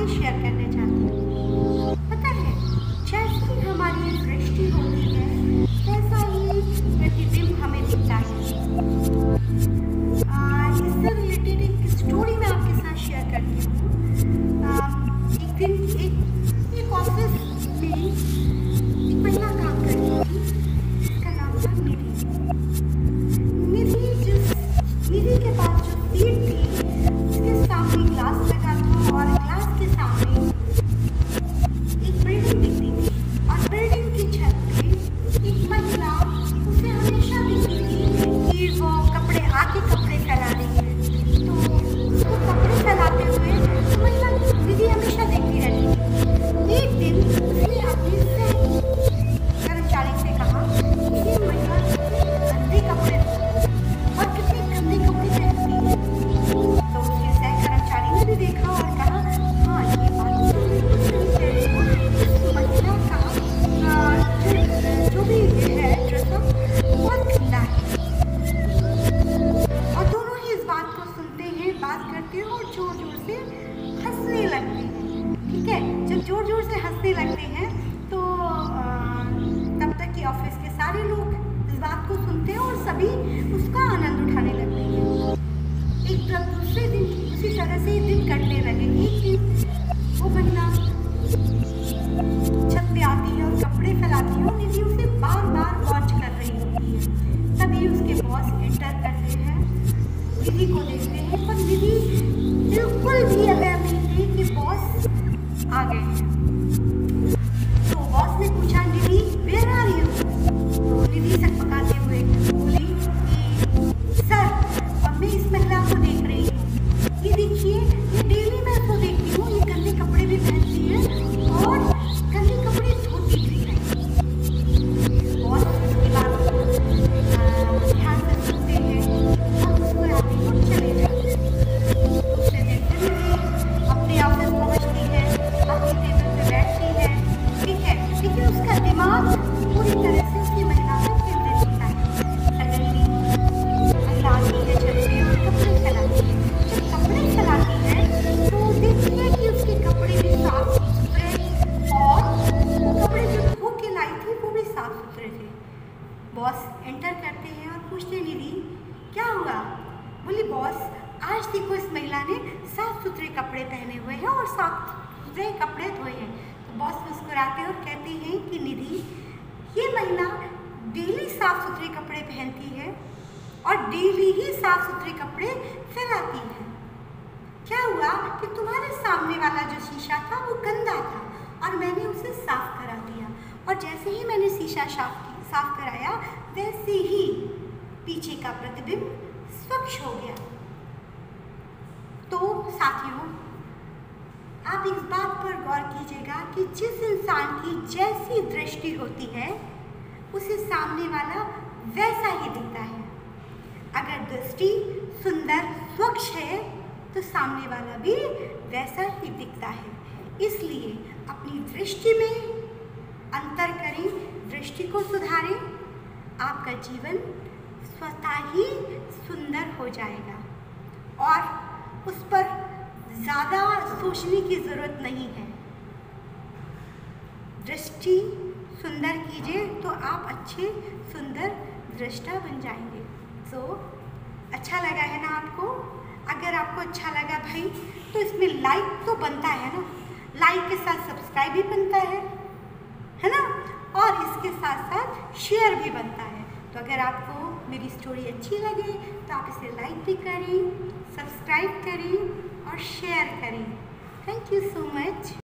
बातें शेयर करने चाहती हूँ। पता है, जैसी हमारी दृष्टि होती है वैसा ही प्रतिबिंब हमें दिखता है। इससे रिलेटेड एक स्टोरी मैं आपके साथ शेयर करती हूँ। एक दिन एक ऑफिस में एक महिला काम करती थी, जिसका नाम था निधि। निधि के पास जो सीट थी उसके सामने ग्लास लगा था और ग्लास के सामने एक बिल्डिंग दिखती थी और बिल्डिंग की छत पे एक महिला उसे हमेशा दिखती थी कि वो आके कपड़े फैला रही है। तो उसको कपड़े फैलाते हुए महिला निधि हमेशा देखती रहती थी। एक दिन उसने अपने कर्मचारी से कहा कि ये महिला गंदे कपड़े और कितने गंदे कपड़े पहनती है। तो उसके सह कर्मचारी ने भी देखा और कहा, हाँ ये बात तो बिल्कुल सही कह रही हो, इस महिला का जो भी है ड्रेसअप बहुत गंदा है। और दोनों ही इस बात को सुनते हैं, बात करते हैं और जोर जोर से हंसने लगते हैं। ठीक है, जब जोर जोर से हंसने लगते हैं तो तब तक कि ऑफिस के सारे लोग इस बात को सुनते हैं और सभी उसका आनंद उठाने लगते हैं। एक दूसरे दिन उसी तरह से दिन कटने लगे। एक दिन वो महिला छत पे आती है और कपड़े फैलाती है और निधि उसे बार बार वॉच कर रही होती है। तभी उसके बॉस एंटर करते हैं, निधि को देखते हैं पर निधि बिल्कुल भी अवेयर नहीं थी कि बॉस आ गए हैं। तो बॉस ने पूछा, निधि वेयर आर यू? तो निधि सकपकाते हुए बोली कि सर मैं इस महिला को देख रही हूँ, ये देखिए ये डेली मैं इसको देखती हूँ, ये गंदे कपड़े भी पहनती है और गंदे कपड़े धोती भी है। बॉस उसकी बात ध्यान से सुनते हैं और मुस्कुराते हैं और चले जाते हैं। दूसरे दिन फिर निधि अपने ऑफिस पहुँचती है, अपनी टेबल पे बैठती है। ठीक है, लेकिन उसका दिमाग पूरी तरह से उसी महिला पर केंद्रित होता है। सडनली महिला आती है छत पे और कपड़े फैलाती है। जब कपड़े फैलाती है तो देखती है कि उसके कपड़े भी साफ सुथरे और वो कपड़े जो धो के लाई थी वो भी साफ सुथरे थे। बॉस एंटर करते हैं और पूछते हैं, निधि क्या हुआ? बोली, बॉस आज देखो इस महिला ने साफ सुथरे कपड़े पहने हुए हैं और साफ सुथरे कपड़े धोए हैं। तो बॉस मुस्कुराते और कहते हैं कि निधि ये महिला डेली साफ सुथरे कपड़े पहनती है और डेली ही साफ सुथरे कपड़े फैलाती है। क्या हुआ कि तुम्हारे सामने वाला जो शीशा था वो गंदा था और मैंने उसे साफ करा दिया और जैसे ही मैंने शीशा साफ कराया वैसे ही पीछे का प्रतिबिंब स्वच्छ हो गया। तो साथियों, आप इस बात पर गौर कीजिएगा कि जिस इंसान की जैसी दृष्टि होती है उसे सामने वाला वैसा ही दिखता है। अगर दृष्टि सुंदर स्वच्छ है तो सामने वाला भी वैसा ही दिखता है। इसलिए अपनी दृष्टि में अंतर करें, दृष्टि को सुधारें, आपका जीवन स्वतः ही सुंदर हो जाएगा और उस पर ज़्यादा सोचने की ज़रूरत नहीं है। दृष्टि सुंदर कीजिए तो आप अच्छे सुंदर दृष्टा बन जाएंगे। अच्छा लगा है ना आपको? अगर आपको अच्छा लगा भाई तो इसमें लाइक तो बनता है ना, लाइक के साथ सब्सक्राइब भी बनता है ना, और इसके साथ साथ शेयर भी बनता है। तो अगर आपको मेरी स्टोरी अच्छी लगे तो आप इसे लाइक भी करें, सब्सक्राइब करें और शेयर करें। Thank you so much.